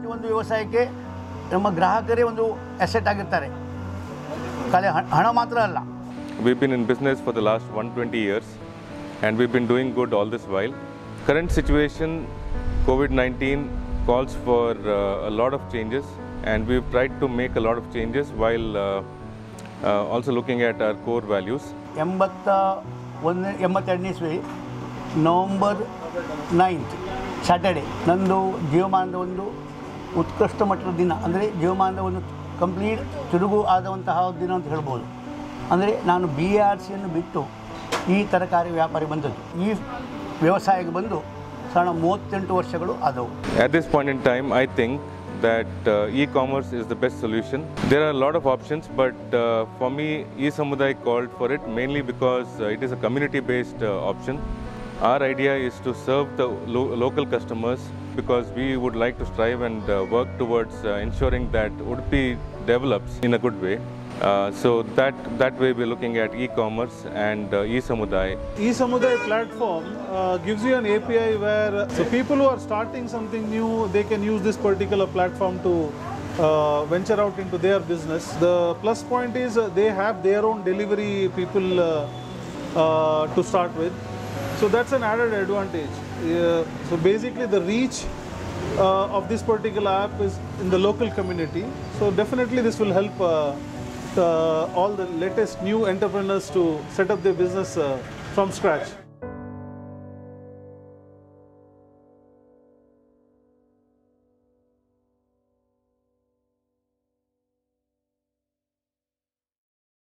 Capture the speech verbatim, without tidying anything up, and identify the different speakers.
Speaker 1: ಪ್ರತಿಯೊಂದು ವ್ಯವಸಾಯಕ್ಕೆ ನಮ್ಮ ಗ್ರಾಹಕರೇ ಒಂದು ಅಸೆಟ್ ಆಗಿರ್ತಾರೆ, ಖಾಲಿ ಹಣ ಮಾತ್ರ ಅಲ್ಲ.
Speaker 2: We've been in business for the last one hundred twenty years and we've been doing good all this while. Current situation, COVID nineteen calls for uh, a lot of changes and we've tried to make a lot of changes while uh, uh, also looking at our core values.
Speaker 1: ಎಂಬತ್ತ ಒಂದು ಎಂಬತ್ತೆರಡನೇ ಇಸ್ವಿ November ninth Saturday ನಂದು ಜೀವಮಾನದ ಒಂದು ಉತ್ಕೃಷ್ಟ ಮಟ್ಟದ ದಿನ, ಅಂದರೆ ಜೀವಮಾನದ ಒಂದು ಕಂಪ್ಲೀಟ್ ತಿರುಗು ಆದಂತಹ ದಿನ ಅಂತ ಹೇಳ್ಬೋದು. ಅಂದರೆ ನಾನು ಬಿ ಎ ಆರ್ ಸಿಯನ್ನು ಬಿಟ್ಟು ಈ ತರಕಾರಿ ವ್ಯಾಪಾರಿ ಬಂದದ್ದು, ಈ ವ್ಯವಸಾಯಕ್ಕೆ ಬಂದು ಸಾಧಾರಣ ಮೂವತ್ತೆಂಟು ವರ್ಷಗಳು ಆದವು.
Speaker 2: At this point in time, I think that uh, e-commerce is the best solution. There are a lot of options, but uh, for me, e-Samuday called for it mainly because uh, it is a community-based uh, option. Our idea is to serve the lo local customers because we would like to strive and uh, work towards uh, ensuring that Udupi develops in a good way. Uh, so that that way we're looking at e-commerce and uh, e-Samuday.
Speaker 3: E-Samuday platform uh, gives you an A P I where uh, so people who are starting something new, they can use this particular platform to uh, venture out into their business. The plus point is uh, they have their own delivery people uh, uh, to start with. So that's an added advantage. Uh, so basically the reach uh, of this particular app is in the local community. So definitely this will help uh, uh, all the latest new entrepreneurs to set up their business uh, from scratch.